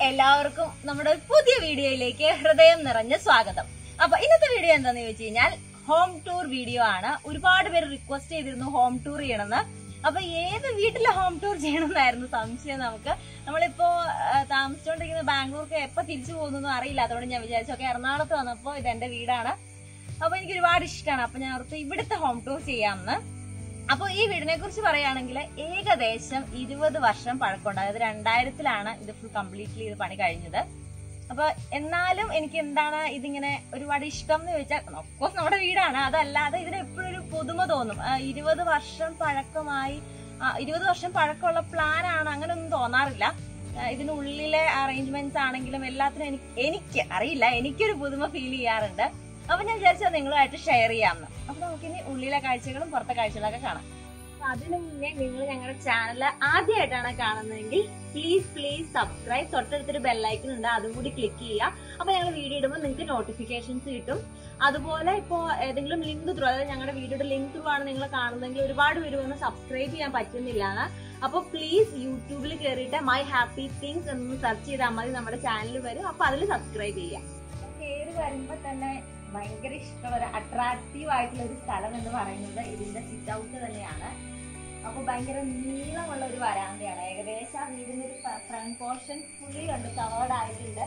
എല്ലാവർക്കും നമ്മുടെ പുതിയ വീഡിയോയിലേക്ക് ഹൃദയം നിറഞ്ഞ സ്വാഗതം. അപ്പൊ ഇന്നത്തെ വീഡിയോ എന്താന്ന് ചോദിച്ചു കഴിഞ്ഞാൽ ഹോം ടൂർ വീഡിയോ ആണ്. ഒരുപാട് പേര് റിക്വസ്റ്റ് ചെയ്തിരുന്നു ഹോം ടൂർ ചെയ്യണമെന്ന്. അപ്പൊ ഏത് വീട്ടിലെ ഹോം ടൂർ ചെയ്യണമെന്നായിരുന്നു സംശയം നമുക്ക്. നമ്മളിപ്പോ താമസിച്ചുകൊണ്ടിരിക്കുന്ന ബാംഗ്ലൂർക്ക് എപ്പോ തിരിച്ചു പോകുന്നൊന്നും അറിയില്ല. അതുകൊണ്ട് ഞാൻ വിചാരിച്ചു ഓക്കെ എറണാകുളത്ത് വന്നപ്പോ ഇത് എന്റെ വീടാണ്, അപ്പൊ എനിക്ക് ഒരുപാട് ഇഷ്ടമാണ്. അപ്പൊ ഞാൻ ഓർത്ത് ഇവിടുത്തെ ഹോം ടൂർ ചെയ്യാമെന്ന്. അപ്പൊ ഈ വീടിനെ കുറിച്ച് പറയുകയാണെങ്കിൽ ഏകദേശം 20 വർഷം പഴക്കമുണ്ട്. അതായത് 2000-ലാണ് ഇത് ഫുൾ കംപ്ലീറ്റ്ലി ഇത് പണി കഴിഞ്ഞത്. അപ്പൊ എന്നാലും എനിക്ക് എന്താണ് ഇതിങ്ങനെ ഒരുപാട് ഇഷ്ടം എന്ന് ചോദിച്ചാൽ ഓഫ്കോഴ്സ് നമ്മുടെ വീടാണ്, അതല്ലാതെ ഇതിന് എപ്പോഴും ഒരു പുതുമ തോന്നും. 20 വർഷം പഴക്കമായി, 20 വർഷം പഴക്കമുള്ള പ്ലാൻ ആണ് അങ്ങനെയൊന്നും തോന്നാറില്ല. ഇതിനുള്ളിലെ അറേഞ്ച്മെന്റ്സ് ആണെങ്കിലും എല്ലാത്തിനും എനിക്ക് അറിയില്ല, എനിക്കൊരു പുതുമ ഫീൽ ചെയ്യാറുണ്ട്. അപ്പൊ ഞാൻ വിചാരിച്ചത് നിങ്ങളുമായിട്ട് ഷെയർ ചെയ്യാമെന്ന്. അപ്പൊ നമുക്കിനി ഉള്ളിലെ കാഴ്ചകളും പുറത്തെ കാഴ്ചകളൊക്കെ കാണാം. അപ്പൊ അതിനു മുന്നേ നിങ്ങൾ ഞങ്ങളുടെ ചാനൽ ആദ്യമായിട്ടാണ് കാണുന്നതെങ്കിൽ പ്ലീസ് സബ്സ്ക്രൈബ്. തൊട്ടടുത്തൊരു ബെല്ലൈക്കൺ ഉണ്ട്, അതും കൂടി ക്ലിക്ക് ചെയ്യുക. അപ്പൊ ഞങ്ങൾ വീഡിയോ ഇടുമ്പോൾ നിങ്ങൾക്ക് നോട്ടിഫിക്കേഷൻസ് കിട്ടും. അതുപോലെ ഇപ്പോ ഏതെങ്കിലും ലിങ്ക് ത്രൂ, അതായത് ഞങ്ങളുടെ വീഡിയോയുടെ ലിങ്ക് ത്രൂ ആണ് നിങ്ങൾ കാണുന്നതെങ്കിൽ ഒരുപാട് പേര് വന്ന് സബ്സ്ക്രൈബ് ചെയ്യാൻ പറ്റുന്നില്ലാണ്. അപ്പൊ പ്ലീസ് യൂട്യൂബിൽ കയറിയിട്ട് മൈ ഹാപ്പി തിങ്സ് എന്ന് സെർച്ച് ചെയ്താൽ മതി, നമ്മുടെ ചാനൽ വരും. അപ്പൊ അതിൽ സബ്സ്ക്രൈബ് ചെയ്യാം. കയറി വരുമ്പോ തന്നെ ഭയങ്കര ഇഷ്ടമുള്ള ഒരു അട്രാക്റ്റീവ് ആയിട്ടുള്ള ഒരു സ്ഥലം എന്ന് പറയുന്നത് ഇതിന്റെ സിറ്റ് ഔട്ട് തന്നെയാണ്. അപ്പൊ ഭയങ്കര നീളമുള്ള ഒരു വരാന്തയാണ്. ഏകദേശം ആ വീടിന്റെ ഒരു ഫ്രണ്ട് പോർഷൻ ഫുള്ളി കണ്ട് കവേർഡ് ആയിട്ടുണ്ട്.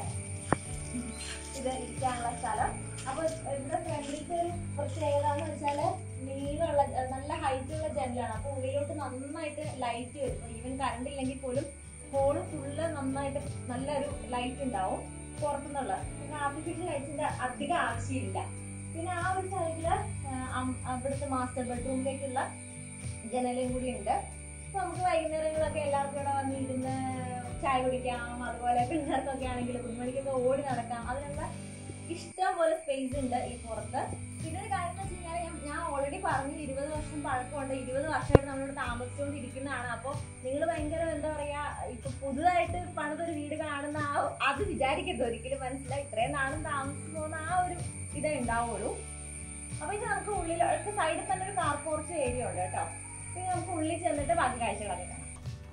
ഇത് ഇരിക്കാനുള്ള സ്ഥലം. അപ്പൊ ഇവിടെ ഫ്രണ്ടിലത്തെ ഒരു പ്രത്യേകത എന്ന് വെച്ചാല് നീളമുള്ള നല്ല ഹൈറ്റുള്ള ജനലാണ്. അപ്പൊ ഉള്ളിലോട്ട് നന്നായിട്ട് ലൈറ്റ് വരും. ഈവൻ കറണ്ട് ഇല്ലെങ്കിൽ പോലും ഹോള് ഫുള്ള് നന്നായിട്ട് നല്ലൊരു ലൈറ്റ് ഉണ്ടാവും. പുറത്തുനിന്നുള്ള ആർട്ടിഫിഷ്യൽ ലൈറ്റ്സിന്റെ അധികം ആവശ്യമില്ല. പിന്നെ ആ ഒരു സൈഡില് അവിടുത്തെ മാസ്റ്റർ ബെഡ്റൂമിലേക്കുള്ള ജനലും കൂടി ഉണ്ട്. അപ്പൊ നമുക്ക് വൈകുന്നേരങ്ങളൊക്കെ എല്ലാവർക്കും ഇവിടെ വന്നിരുന്ന് ചായ കുടിക്കാം. അതുപോലെ പിള്ളേർക്കൊക്കെ ആണെങ്കിൽ കുഞ്ഞുമണിക്കൊക്കെ ഓടി നടക്കാം. അതിനുള്ള ഇഷ്ടം പോലെ സ്പേസ് ഉണ്ട് ഈ പുറത്ത്. പിന്നെ ഒരു കാര്യം എന്ന് വെച്ച് കഴിഞ്ഞാൽ ഞാൻ ഓൾറെഡി പറഞ്ഞു 20 വർഷം പഴക്കമുണ്ട്. 20 വർഷമായിട്ട് നമ്മളിവിടെ താമസിച്ചുകൊണ്ടിരിക്കുന്നതാണ്. അപ്പൊ നിങ്ങൾ ഭയങ്കര എന്താ പറയാ, ഇപ്പൊ പുതുതായിട്ട് പണിതൊരു വീട് കാണുന്ന അത് വിചാരിക്കരുത് ഒരിക്കലും. മനസ്സിലായി, ഇത്രയും നാളും താമസിച്ചു പോകുന്ന ആ ഒരു ഇതേ ഉണ്ടാവുള്ളൂ. അപ്പൊ ഇത് നമുക്ക് ഉള്ളിൽ സൈഡിൽ തന്നെ ഒരു കാർ പോർച്ച് ഏരിയ ഉണ്ട് കേട്ടോ. പിന്നെ നമുക്ക് ഉള്ളിൽ ചെന്നിട്ട് ബാക്കി കാഴ്ചകളൊക്കെ കാണാം.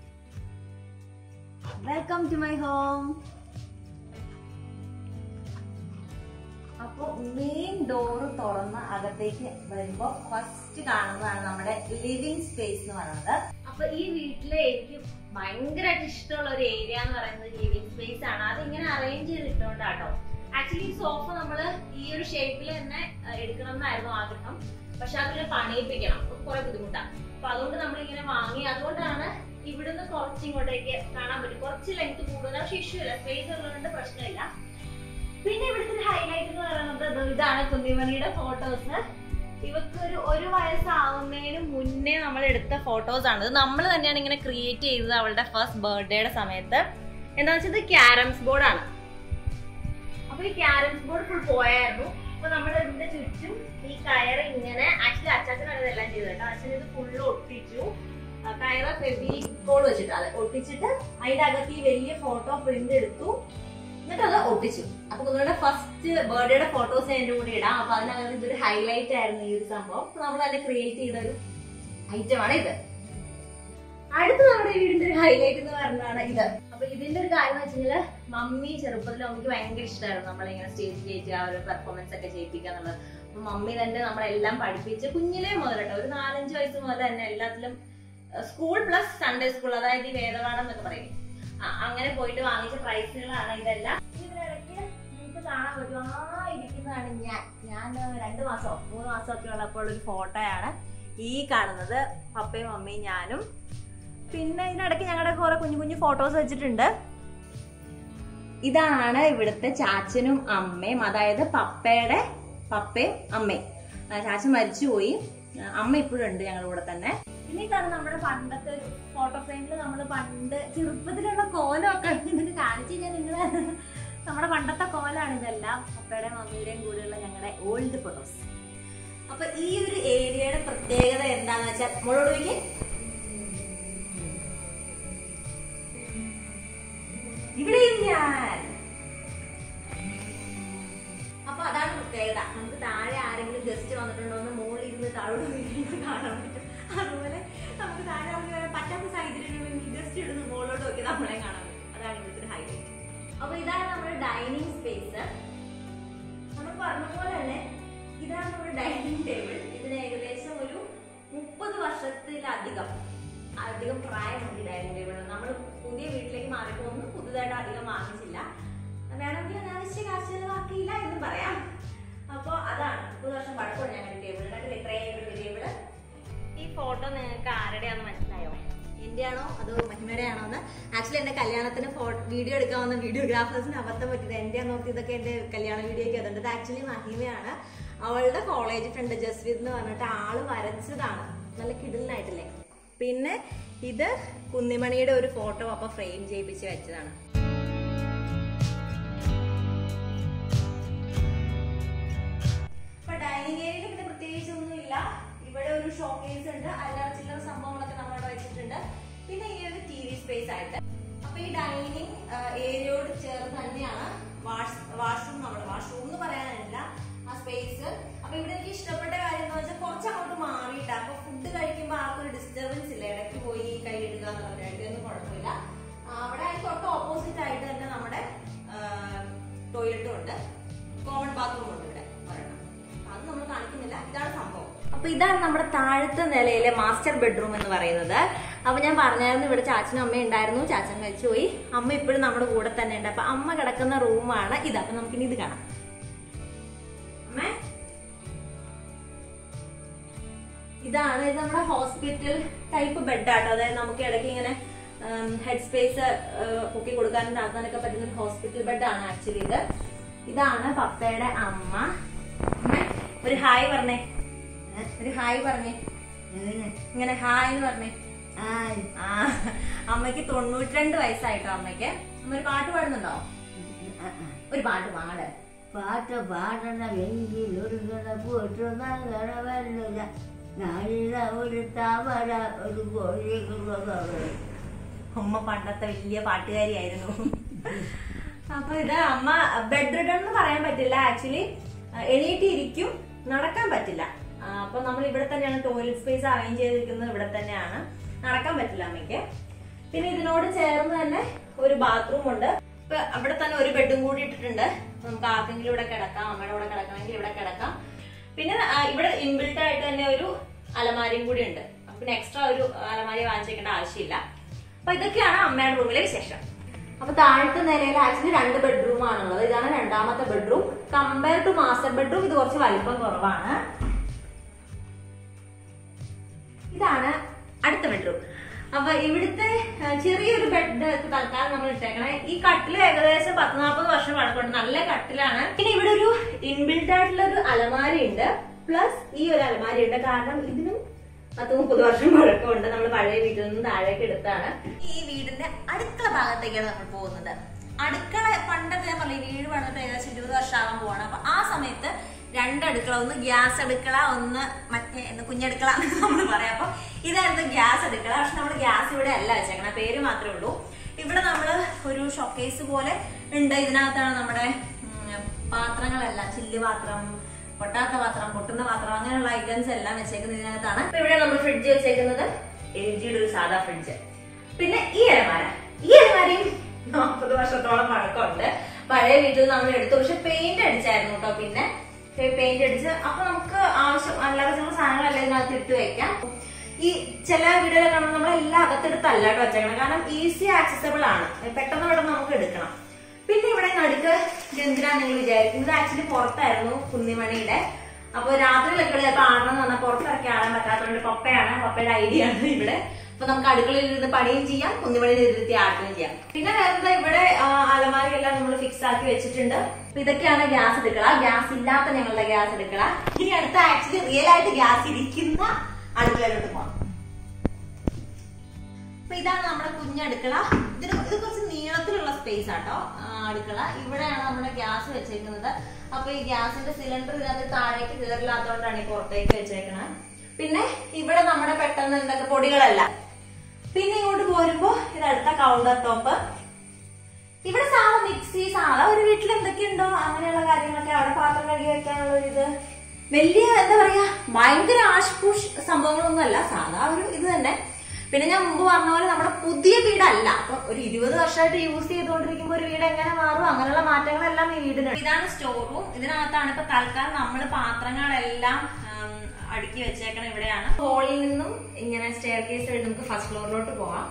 Welcome to my home. അപ്പൊ മെയിൻ ഡോറ് തുറന്ന് അകത്തേക്ക് വരുമ്പോ ഫസ്റ്റ് കാണുന്നതാണ് നമ്മുടെ ലിവിംഗ് സ്പേസ് എന്ന് പറയുന്നത്. അപ്പൊ ഈ വീട്ടിലെ എനിക്ക് ഭയങ്കരമായിട്ട് ഇഷ്ടമുള്ള ഒരു ഏരിയ എന്ന് പറയുന്നത് ലിവിംഗ് സ്പേസ് ആണ്. അതിങ്ങനെ അറേഞ്ച് ചെയ്തിട്ടുണ്ടാട്ടോ. ആക്ച്വലി ഈ സോഫ നമ്മള് ഈ ഒരു ഷേപ്പിൽ തന്നെ എടുക്കണം എന്നായിരുന്നു ആഗ്രഹം. പക്ഷെ അതിൽ പണിയിപ്പിക്കണം, കുറെ ബുദ്ധിമുട്ടാണ്. അപ്പൊ അതുകൊണ്ട് നമ്മളിങ്ങനെ വാങ്ങി. അതുകൊണ്ടാണ് ഇവിടുന്ന് കുറച്ചിങ്ങോട്ടേക്ക് കാണാൻ പറ്റും. കുറച്ച് ലെങ്ത് കൂടുതൽ, പക്ഷെ ഇഷ്യൂ ഇല്ല, സ്പേസ് ഉള്ളതുകൊണ്ട് പ്രശ്നമില്ല. പിന്നെ ഇവിടുത്തെ ഒരു ഹൈലൈറ്റ് എന്ന് പറയുന്നത് ഇതാണ് കുഞ്ഞുമണിയുടെ ഫോട്ടോസ്. ഇവർക്ക് ഒരു വയസ്സാവുന്നതിന് മുന്നേ നമ്മൾ എടുത്ത ഫോട്ടോസ് ആണ്. ഇത് നമ്മൾ തന്നെയാണ് ഇങ്ങനെ ക്രിയേറ്റ് ചെയ്തത് അവളുടെ ഫസ്റ്റ് ബർത്ത്ഡേയുടെ സമയത്ത്. എന്താ വെച്ചാൽ ഇത് ക്യാരംസ് ബോർഡാണ്. അപ്പൊ ഈ ക്യാരംസ് ബോർഡ് ഫുൾ പോയായിരുന്നു. അപ്പൊ നമ്മൾ ഇതിന്റെ ചുറ്റും ഈ കയറ് ഇങ്ങനെ, ആക്ച്വലി അച്ചാച്ചനാണ് ഇതെല്ലാം ചെയ്തത് കേട്ടോ. അച്ഛൻ ഇത് ഫുള്ള് ഒട്ടിച്ചു. കയറ് ഫെവിക്കോൾ വെച്ചിട്ട് അത് ഒട്ടിച്ചിട്ട് അതിന്റെ അകത്ത് ഈ വലിയ ഫോട്ടോ പ്രിന്റ് എടുത്തു, എന്നിട്ട് അത് ഒട്ടിച്ചു. അപ്പൊ നിങ്ങളുടെ ഫസ്റ്റ് ബർത്ത്ഡേയുടെ ഫോട്ടോസ് എന്റെ കൂടെ ഇടാം. അപ്പൊ അതിനകത്ത് ഇതൊരു ഹൈലൈറ്റ് ആയിരുന്നു ഈ ഒരു സംഭവം. അപ്പൊ നമ്മൾ തന്നെ ക്രിയേറ്റ് ചെയ്ത ഒരു ഐറ്റമാണ് ഇത്. അടുത്ത നമ്മുടെ വീടിന്റെ ഒരു ഹൈലൈറ്റ് എന്ന് പറഞ്ഞാണ് ഇത്. അപ്പൊ ഇതിന്റെ ഒരു കാര്യം എന്ന് വെച്ചാൽ മമ്മി ചെറുപ്പത്തിൽ മമ്മിക്ക് ഭയങ്കര ഇഷ്ടമായിരുന്നു നമ്മളിങ്ങനെ സ്റ്റേജ് കയറ്റി ആ ഒരു പെർഫോമൻസ് ഒക്കെ ചെയ്യിപ്പിക്കുക എന്നുള്ളത്. അപ്പൊ മമ്മി തന്നെ നമ്മളെല്ലാം പഠിപ്പിച്ച് കുഞ്ഞിലേ മുതൽ കേട്ടോ, ഒരു 4-5 വയസ്സ് മുതൽ തന്നെ എല്ലാത്തിലും സ്കൂൾ പ്ലസ് സൺഡേ സ്കൂൾ, അതായത് ഈ വേദപാഠം എന്നൊക്കെ പറയും, അങ്ങനെ പോയിട്ട് വാങ്ങിച്ച പ്രൈസുകളാണ് ഇതെല്ലാം. ഇതിനിടയ്ക്ക് നിങ്ങൾക്ക് കാണാൻ പറ്റും ഇരിക്കുന്നതാണ് ഞാൻ 2 മാസമോ 3 മാസമോ ഒക്കെ ഉള്ളപ്പോൾ ഒരു ഫോട്ടോയാണ് ഈ കാണുന്നത്. പപ്പയും മമ്മിയും ഞാനും. പിന്നെ ഇതിനിടയ്ക്ക് ഞങ്ങളുടെ കുറെ കുഞ്ഞു കുഞ്ഞു ഫോട്ടോസ് വെച്ചിട്ടുണ്ട്. ഇതാണ് ഇവിടുത്തെ ചാച്ചനും അമ്മയും, അതായത് പപ്പയും അമ്മയും. ചാച്ചൻ മരിച്ചുപോയി, അമ്മ ഇപ്പോഴും ഉണ്ട് ഞങ്ങളുടെ കൂടെ തന്നെ. പിന്നെ ഇതാണ് നമ്മുടെ പണ്ടത്തെ ഒരു ഫോട്ടോ ഫ്രെയിമിൽ നമ്മൾ പണ്ട് ചെറുപ്പത്തിലുള്ള കോലമൊക്കെ ഇതിന് കാണിച്ചു കഴിഞ്ഞാൽ നിങ്ങള് നമ്മുടെ പണ്ടത്തെ കോലാണ് ഇതെല്ലാം. പപ്പയുടെയും മമ്മിയുടെയും കൂടെയുള്ള ഞങ്ങളുടെ ഓൾഡ് ഫോട്ടോസ്. അപ്പൊ ഈ ഒരു ഏരിയയുടെ പ്രത്യേകത എന്താന്ന് വെച്ചാൽ മോളോട് വയ്ക്ക്, ഇവിടെയും ഞാൻ. അപ്പൊ അതാണ് പ്രത്യേകത. നമുക്ക് താഴെ ആരെങ്കിലും ഗസ്റ്റ് വന്നിട്ടുണ്ടോ എന്ന് മോളിൽ ഇരുന്ന് താഴോട്ട് കാണാൻ പറ്റും. അതുപോലെ നമുക്ക് താഴെ പറ്റാത്ത സാഹചര്യങ്ങളിൽ ഗസ്റ്റ് ഇടുന്ന മോളോട്ട് നോക്കി നമ്മളെ കാണാൻ പറ്റും. അതാണ് ഇവിടുത്തെ ഹൈലൈറ്റ്. അപ്പൊ ഇതാണ് നമ്മുടെ ഡൈനിങ് സ്പേസ്. നമ്മൾ പറഞ്ഞ പോലെ തന്നെ ഇതാണ് നമ്മുടെ ഡൈനിങ് ടേബിൾ. ഇതിന് ഏകദേശം ഒരു 30 വർഷത്തിലധികം പ്രായമുണ്ട് ഡൈനിങ് ടേബിൾ. നമ്മൾ പുതിയ വീട്ടിലേക്ക് മാറിയപ്പോൾ ഒന്നും പുതുതായിട്ട് അധികം വാങ്ങിച്ചില്ല, വേണമെങ്കിൽ അനാവശ്യ കാശ് ചെലവാക്കിയില്ല എന്ന് പറയാം. അപ്പൊ അതാണ് 30 വർഷം പഴക്കമുണ്ട് ഞങ്ങളുടെ ടേബിൾ. കണ്ടില്ലേ ഇത്രയും വലിയ ടേബിള്. ഈ ഫോട്ടോ നിങ്ങൾക്ക് ആരുടെയാണെന്ന് മനസ്സിലായോ? എന്റെ ആണോ അതോ മഹിമയുടെ ആണോ എന്ന്? ആക്ച്വലി എന്റെ കല്യാണത്തിന് വീഡിയോ എടുക്കാവുന്ന വീഡിയോഗ്രാഫേഴ്സിന് അബദ്ധം പറ്റിയത്. എന്റെ നോക്കി ഇതൊക്കെ എന്റെ കല്യാണ വീഡിയോക്ക് അതുണ്ട്. ഇത് ആക്ച്വലി മഹിമയാണ്. അവളുടെ കോളേജ് ഫ്രണ്ട് ജസ്വിത് എന്ന് പറഞ്ഞിട്ട് ആള് വരച്ചതാണ്. നല്ല കിടിലനായിട്ടില്ലേ? പിന്നെ ഇത് കുന്നിമണിയുടെ ഒരു ഫോട്ടോ അപ്പൊ ഫ്രെയിം ചെയ്യിപ്പിച്ച് വെച്ചതാണ്. ഇപ്പൊ ഡൈനിങ് ഏരിയയിൽ പിന്നെ പ്രത്യേകിച്ച് ഒന്നുമില്ല. ഇവിടെ ഒരു ഷോക്കേസ് ഉണ്ട്, അല്ലറ ചില്ലറ സംഭവങ്ങളൊക്കെ നമ്മളിവിടെ വെച്ചിട്ടുണ്ട്. പിന്നെ ഈ ഒരു ടി വി സ്പേസ് ആയിട്ട്. അപ്പൊ ഈ ഡൈനിങ് ഏരിയയോട് ചേർന്ന് തന്നെയാണ് വാഷ്റൂം. നമ്മുടെ വാഷ്റൂം എന്ന് പറയാനില്ല ആ സ്പേസ്. അപ്പൊ ഇവിടെ എനിക്ക് ഇഷ്ടപ്പെട്ട കാര്യം എന്ന് വെച്ചാൽ കുറച്ച് അങ്ങോട്ട് മാറിയിട്ടാ. അപ്പൊ ഫുഡ് കഴിക്കുമ്പോൾ ആർക്കൊരു ഡിസ്റ്റർബൻസ് ഇല്ല. ഇടയ്ക്ക് പോയി കൈ ഇടുക എന്നുള്ളതായിട്ട് ഒന്നും കുഴപ്പമില്ല. അവിടെ തൊട്ട് ഓപ്പോസിറ്റ് ആയിട്ട് തന്നെ നമ്മുടെ ടോയ്ലറ്റും ഉണ്ട്, കോമൺ ബാത്റൂം ഉണ്ട് ഇവിടെ ഒരെണ്ണം. അത് നമ്മൾ കാണിക്കുന്നില്ല. ഇതാണ് സംഭവം. അപ്പൊ ഇതാണ് നമ്മുടെ താഴത്തെ നിലയിലെ മാസ്റ്റർ ബെഡ്റൂം എന്ന് പറയുന്നത്. അപ്പൊ ഞാൻ പറഞ്ഞായിരുന്നു ഇവിടെ ചാച്ചനും അമ്മയും ഉണ്ടായിരുന്നു. ചാച്ചൻ മരിച്ചുപോയി. അമ്മ ഇപ്പോഴും നമ്മുടെ കൂടെ തന്നെ ഉണ്ട്. അപ്പൊ അമ്മ കിടക്കുന്ന റൂമാണ് ഇത്. അപ്പൊ നമുക്കിനി ഇത് കാണാം. അമ്മേ, ഇതാണ് ഇത് നമ്മുടെ ഹോസ്പിറ്റൽ ടൈപ്പ് ബെഡാട്ടോ. അതായത് നമുക്ക് ഇടയ്ക്ക് ഇങ്ങനെ ഹെഡ് സ്പേസ് പൊക്കി കൊടുക്കാനും താത്താനൊക്കെ പറ്റുന്ന ഒരു ഹോസ്പിറ്റൽ ബെഡാണ് ആക്ച്വലി ഇത്. ഇതാണ് പപ്പയുടെ അമ്മ. ഒരു ഹായ് പറഞ്ഞേ, ഒരു ഹായ് പറഞ്ഞേ, ഇങ്ങനെ ഹായ് എന്ന് പറഞ്ഞേ. അമ്മയ്ക്ക് 92 വയസ്സായിട്ടോ അമ്മയ്ക്ക്. അമ്മ ഒരു പാട്ട് പാടുന്നുണ്ടോ? ഒരു പാട്ട് പാട്. പാട്ട് പാടണ വെങ്കിലൊരുങ്ങണ പോറ്റുന്നില്ല നാളില ഒരു താമര ഒരു കോഴികളുള്ള. അമ്മ പണ്ടത്തെ വലിയ പാട്ടുകാരിയായിരുന്നു. അപ്പൊ ഇത് അമ്മ ബെഡ് റിഡൺ എന്ന് പറയാൻ പറ്റില്ല. ആക്ച്വലി എണീറ്റിരിക്കും, നടക്കാൻ പറ്റില്ല. അപ്പൊ നമ്മൾ ഇവിടെ തന്നെയാണ് ടോയ്ലറ്റ് സ്പേസ് അറേഞ്ച് ചെയ്തിരിക്കുന്നത്. ഇവിടെ തന്നെയാണ്, നടക്കാൻ പറ്റില്ല അമ്മയ്ക്ക്. പിന്നെ ഇതിനോട് ചേർന്ന് തന്നെ ഒരു ബാത്റൂം ഉണ്ട്. ഇപ്പൊ അവിടെ തന്നെ ഒരു ബെഡും കൂടി ഇട്ടിട്ടുണ്ട്. നമുക്ക് ആർക്കെങ്കിലും ഇവിടെ കിടക്കാം, അമ്മയുടെ കൂടെ കിടക്കണമെങ്കിൽ ഇവിടെ കിടക്കാം. പിന്നെ ഇവിടെ ഇൻബിൽട്ട് ആയിട്ട് തന്നെ ഒരു അലമാരിയും കൂടി ഉണ്ട്. പിന്നെ എക്സ്ട്രാ ഒരു അലമാരി വാങ്ങിച്ചേക്കേണ്ട ആവശ്യമില്ല. അപ്പൊ ഇതൊക്കെയാണ് അമ്മയുടെ റൂമിലെ വിശേഷം. അപ്പൊ താഴത്തെ നിലയിൽ ആക്ച്വലി 2 ബെഡ്റൂം ആണുള്ളത്. ഇതാണ് രണ്ടാമത്തെ bedroom. Compare to master bedroom ഇത് കുറച്ച് വലിപ്പം കുറവാണ്. ഇതാണ് അടുത്ത ബെഡ്റൂം. അപ്പൊ ഇവിടുത്തെ ചെറിയൊരു ബെഡ് തൽക്കാലം നമ്മൾ ഇട്ടേക്കണേ. ഈ കട്ടില് ഏകദേശം 10-40 വർഷം പഴക്കമുണ്ട്. നല്ല കട്ടിലാണ്. പിന്നെ ഇവിടെ ഒരു ഇൻബിൽറ്റ് ആയിട്ടുള്ള ഒരു അലമാരി ഉണ്ട്, പ്ലസ് ഈ ഒരു അലമാരി ഉണ്ട്. കാരണം ഇതിനും 10-30 വർഷം പഴക്കമുണ്ട്. നമ്മൾ പഴയ വീട്ടിൽ നിന്ന് താഴേക്ക് എടുത്താണ്. ഈ വീടിന്റെ അടുക്കള ഭാഗത്തേക്കാണ് നമ്മൾ പോകുന്നത്. അടുക്കള പണ്ടൊക്കെ ഞാൻ പറഞ്ഞു, വീട് പണിട്ട് ഏകദേശം 20 വർഷം ആകാൻ പോവാണ്. അപ്പൊ ആ സമയത്ത് 2 അടുക്കള, ഒന്ന് ഗ്യാസ് അടുക്കള, ഒന്ന് മറ്റേ കുഞ്ഞടുക്കള നമ്മൾ പറയാം. അപ്പൊ ഇതായിരുന്നു ഗ്യാസ് അടുക്കള. പക്ഷെ നമ്മൾ ഗ്യാസ് ഇവിടെ അല്ല വെച്ചേക്കണം, പേര് മാത്രമേ ഉള്ളൂ. ഇവിടെ നമ്മള് ഒരു ഷോക്കേസ് പോലെ ഉണ്ട്. ഇതിനകത്താണ് നമ്മുടെ പാത്രങ്ങളെല്ലാം, ചില്ല് പാത്രം, പൊട്ടാത്ത പാത്രം, പൊട്ടുന്ന പാത്രം, അങ്ങനെയുള്ള ഐറ്റംസ് എല്ലാം വെച്ചേക്കുന്നത് ഇതിനകത്താണ്. അപ്പൊ ഇവിടെ നമ്മൾ ഫ്രിഡ്ജ് വെച്ചേക്കുന്നത് LGയുടെ ഒരു സാധാ ഫ്രിഡ്ജ്. പിന്നെ ഈ അലമാരയും 40 വർഷത്തോളം പഴക്കമുണ്ട്. പഴയ വീട്ടിൽ നമ്മൾ എടുത്തു. പക്ഷെ പെയിന്റ് അടിച്ചായിരുന്നു കേട്ടോ. പിന്നെ പെയിന്റ് അടിച്ച് അപ്പൊ നമുക്ക് ആവശ്യം അല്ലാതെ ചില സാധനങ്ങളെല്ലാം ഇതിനകത്ത് ഇട്ട് വെക്കാം. ഈ ചില വീടുകളിൽ കാണുമ്പോൾ നമ്മളെല്ലാം അകത്തെടുത്തല്ല കേട്ടോ വെച്ചേക്കണം. കാരണം ഈസി ആക്സസബിൾ ആണ്, പെട്ടെന്ന് പെട്ടെന്ന് നമുക്ക് എടുക്കണം. പിന്നെ ഇവിടെ നടുക്ക് എന്തിനാ നിങ്ങൾ വിചാരിക്കും, ഇത് ആക്ച്വലി പുറത്തായിരുന്നു കുന്നിമണിയുടെ. അപ്പൊ രാത്രിയിലൊക്കെ ചിലപ്പോൾ ആടണമെന്ന് പറഞ്ഞാൽ പുറത്തിറക്കി ആടാൻ പറ്റാത്തതുകൊണ്ട് പപ്പയുടെ ഐഡിയ ആണ് ഇവിടെ. അപ്പൊ നമുക്ക് അടുക്കളയിൽ ഇരുന്ന് പണിയും ചെയ്യാം, കുന്നിമണിയിൽ ഇരുത്തി ആട്ടുകയും ചെയ്യാം. പിന്നെ വേറെ ഇവിടെ അലമാരിയെല്ലാം നമ്മൾ ഫിക്സ് ആക്കി വെച്ചിട്ടുണ്ട്. അപ്പൊ ഇതൊക്കെയാണ് ഗ്യാസ് അടുക്കള. ഗ്യാസ് ഇല്ലാത്ത ഞങ്ങളുടെ ഗ്യാസ് അടുക്കള. ഇനി അടുത്ത ആക്ച്വലി റിയൽ ആയിട്ട് ഗ്യാസ് ഇരിക്കുന്ന അടുക്കളയിലോട്ട് പോകാം. അപ്പൊ ഇതാണ് നമ്മുടെ കുഞ്ഞടുക്കള. ഇത് കുറച്ച് നീളത്തിലുള്ള സ്പേസ് ആട്ടോ അടുക്കള. ഇവിടെയാണ് നമ്മുടെ ഗ്യാസ് വെച്ചേക്കുന്നത്. അപ്പൊ ഈ ഗ്യാസിന്റെ സിലിണ്ടർ ഇതിനകത്ത് താഴേക്ക് കയറില്ലാത്തതുകൊണ്ടാണ് ഈ പുറത്തേക്ക് വെച്ചേക്കണത്. പിന്നെ ഇവിടെ നമ്മുടെ പെട്ടെന്ന് എന്തൊക്കെ പൊടികളല്ല. പിന്നെ ഇങ്ങോട്ട് പോരുമ്പോ ഇത് അടുത്ത കൗണ്ടർ ടോപ്പ്. ഇവിടെ സാധാ മിക്സി, സാധാ ഒരു വീട്ടിൽ എന്തൊക്കെയുണ്ടോ അങ്ങനെയുള്ള കാര്യങ്ങളൊക്കെ, അവിടെ പാത്രം കഴുകി വെക്കാനുള്ള ഇത് വലിയ എന്താ പറയാ ഭയങ്കര ആഷ്പൂഷ് സംഭവങ്ങളൊന്നും അല്ല, സാധാ ഒരു ഇത് തന്നെ. പിന്നെ ഞാൻ മുമ്പ് പറഞ്ഞ പോലെ നമ്മുടെ പുതിയ വീടല്ല. അപ്പൊ ഒരു 20 വർഷമായിട്ട് യൂസ് ചെയ്തുകൊണ്ടിരിക്കുമ്പോൾ ഒരു വീട് എങ്ങനെ മാറും, അങ്ങനെയുള്ള മാറ്റങ്ങളെല്ലാം ഈ വീടിന്. ഇതാണ് സ്റ്റോർ റൂം. ഇതിനകത്താണ് ഇപ്പൊ തൽക്കാലം നമ്മൾ പാത്രങ്ങളെല്ലാം അടുക്കി വെച്ചേക്കണം. ഇവിടെയാണ് ഹോളിൽ നിന്നും ഇങ്ങനെ സ്റ്റെയർ കേസ് വഴി നമുക്ക് ഫസ്റ്റ് ഫ്ലോറിലോട്ട് പോവാം.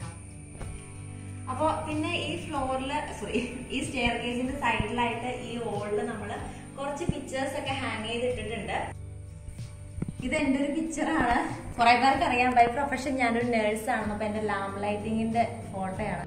അപ്പൊ പിന്നെ ഈ ഫ്ലോറില് ഈ സ്റ്റെയർ കേസിന്റെ സൈഡിലായിട്ട് ഈ വോളില് നമ്മള് കുറച്ച് പിക്ചേഴ്സ് ഒക്കെ ഹാങ് ചെയ്തിട്ടിട്ടുണ്ട്. ഇത് എന്റെ ഒരു പിക്ചറാണ്. കുറെ പേർക്ക് അറിയാം, ബൈ പ്രൊഫഷൻ ഞാനൊരു നേഴ്സാണ്. അപ്പൊ എന്റെ ലാമ്പ് ലൈറ്റിങ്ങിന്റെ ഫോട്ടോയാണ്.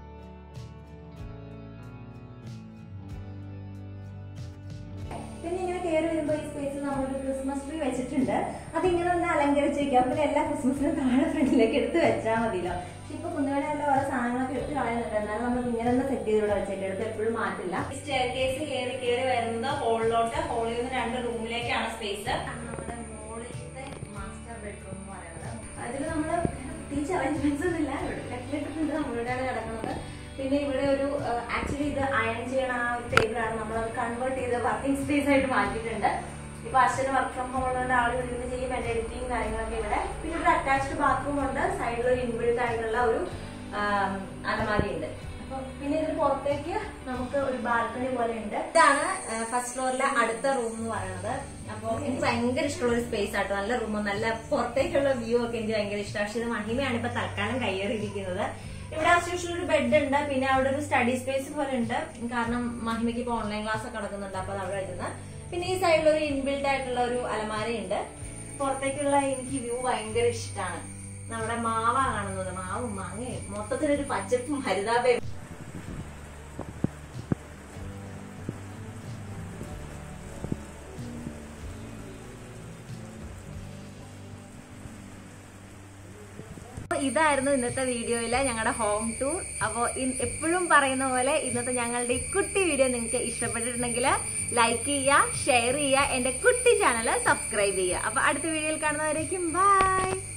പിന്നെ ഇങ്ങനെ കയറി വരുമ്പോ ഈ സ്പേസിൽ നമ്മളൊരു ക്രിസ്മസ് ട്രീ വെച്ചിട്ടുണ്ട്. അതിങ്ങനെ ഒന്ന് അലങ്കരിച്ച് വെക്കാം. പിന്നെ എല്ലാ ക്രിസ്മസിനും താഴെ ഫ്രണ്ടിലേക്ക് എടുത്ത് വെച്ചാൽ മതിയല്ലോ. പക്ഷെ ഇപ്പൊ കുന്നുവേലെല്ലാം ഓരോ സാധനങ്ങളൊക്കെ എടുത്ത് കളയുന്നുണ്ട്. എന്നാലും നമ്മൾ ഇങ്ങനെ ഒന്ന് സെറ്റ് ചെയ്തിവിടെ വെച്ചേക്കാം. എടുത്ത് എപ്പോഴും മാറ്റില്ല. സ്റ്റെയർ കേസ് കയറി വരുന്നത് ഹോളിലോട്ട്. ഹോളിൽ നിന്ന് 2 റൂമിലേക്കാണ് സ്പേസ്. നമ്മുടെ മോളിലത്തെ മാസ്റ്റർ ബെഡ്റൂം എന്ന് പറയുന്നത്. അതിൽ നമ്മള് പ്രത്യേകിച്ച് അറേഞ്ച്മെന്റ്സ് ഒന്നും ഇല്ല. ഇവിടെ കട്ടിലിട്ടിട്ടുണ്ട്, നമ്മളിവിടെയാണ് കിടക്കുന്നത്. പിന്നെ ഇവിടെ ഒരു ആക്ച്വലി ഇത് അയൺ ചെയ്യണ ആ ഒരു ടേബിളാണ്. നമ്മളത് കൺവേർട്ട് ചെയ്ത് വർക്കിംഗ് സ്പേസ് ആയിട്ട് മാറ്റിയിട്ടുണ്ട്. ഇപ്പൊ അച്ഛന് വർക്ക് ഫ്രം ഹോം ഉള്ളതുകൊണ്ട് ആൾ ഇവിടെ ചെയ്യും എന്റെ എഡിറ്റിംഗ് കാര്യങ്ങളൊക്കെ ഇവിടെ. പിന്നെ ഒരു അറ്റാച്ച്ഡ് ബാത്റൂം ഉണ്ട്. സൈഡിൽ ഒരു ഇൻബിൽറ്റ് ആയിട്ടുള്ള ഒരു അലമാരി ഉണ്ട്. അപ്പൊ പിന്നെ ഇതിന് പുറത്തേക്ക് നമുക്ക് ഒരു ബാൽക്കണി പോലെ ഉണ്ട്. ഇതാണ് ഫസ്റ്റ് ഫ്ലോറിലെ അടുത്ത റൂം എന്ന് പറയുന്നത്. അപ്പൊ എനിക്ക് ഭയങ്കര ഇഷ്ടമുള്ള ഒരു സ്പേസ് ആട്ടോ. നല്ല റൂമും നല്ല പുറത്തേക്കുള്ള വ്യൂ ഒക്കെ എനിക്ക് ഭയങ്കര ഇഷ്ടമാണ്. പക്ഷെ ഇത് മഹിമയാണ് ഇപ്പൊ തൽക്കാലം കയ്യേറിയിരിക്കുന്നത്. ഇവിടെ ആവശ്യമുള്ള ഒരു ബെഡ് ഉണ്ട്. പിന്നെ അവിടെ ഒരു സ്റ്റഡി സ്പേസ് പോലെ ഉണ്ട്. കാരണം മഹിമയ്ക്ക് ഇപ്പൊ ഓൺലൈൻ ക്ലാസ് ഒക്കെ നടക്കുന്നുണ്ട്. അപ്പൊ അത് അവിടെ വെക്കുന്നത്. പിന്നെ ഈ സൈഡിൽ ഒരു ഇൻബിൽറ്റ് ആയിട്ടുള്ള ഒരു അലമാരയുണ്ട്. പുറത്തേക്കുള്ള എനിക്ക് വ്യൂ ഭയങ്കര ഇഷ്ടമാണ്. നമ്മുടെ മാവ കാണുന്നത്, മാവും മാങ്ങയും മൊത്തത്തിലൊരു പച്ചപ്പും ഹരിതാപയും. ഇതായിരുന്നു ഇന്നത്തെ വീഡിയോയിലെ ഞങ്ങളുടെ ഹോം ടൂർ. അപ്പോൾ എപ്പോഴും പറയുന്ന പോലെ ഇന്നത്തെ ഞങ്ങളുടെ ഈ കുട്ടി വീഡിയോ നിങ്ങൾക്ക് ഇഷ്ടപ്പെട്ടിട്ടുണ്ടെങ്കിൽ ലൈക്ക് ചെയ്യുക, ഷെയർ ചെയ്യുക, എന്റെ കുട്ടി ചാനൽ സബ്സ്ക്രൈബ് ചെയ്യുക. അപ്പൊ അടുത്ത വീഡിയോയിൽ കാണുന്നവരേക്കും ബൈ.